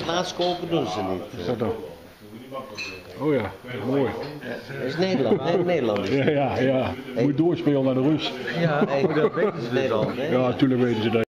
plaats kopen doen ze niet. Is dat dan? Oh ja, mooi. Dat is Nederland, hè? Nederland is Ja. Moet doorspelen naar de rust. Ja, dat weten ze Nederland, hè? Ja, natuurlijk weten ze dat.